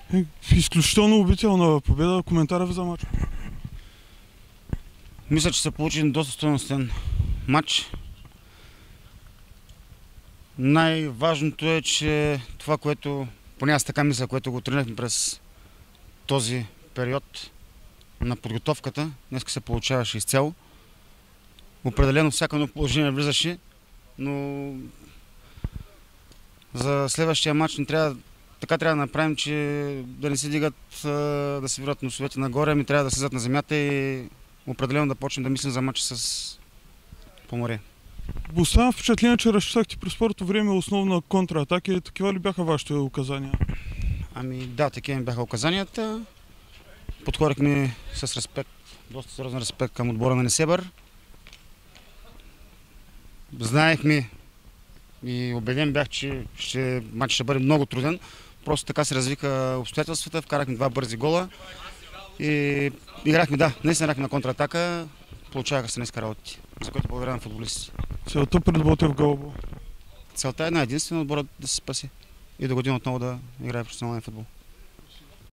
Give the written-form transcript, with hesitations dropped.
Изключително убедителна победа. Коментара ви за матча? Мисля, че се получи доста стойностен матч. Най-важното е, че това, което, поне аз така мисля, което го тренирахме през този период на подготовката, днес се получаваше изцяло. Определено всяко едно положение влизаше, но за следващия матч така трябва да направим, че да не се дигат, да се вират носовете нагоре, ами трябва да слизат на земята и определено да почнем да мислим за матча с Поморие. Оставам впечатление, че разчитахте през първото време основно контратаки. Такива ли бяха вашите указания? Ами да, такива ми бяха указанията. Подходихме с респект, доста сериозен респект към отбора на Несебър. Знаехме и убеден бях, че матчът ще бъде много труден. Просто така се развиха обстоятелствата, вкарахме 2 бързи гола и играхме, наистина играхме на контратака, получаваха се днеска работи, за което благодаря на футболистите. Целта пред Ботев Гълъбово? Целта е една единствена, отборът да се спаси и до година отново да играе професионален футбол.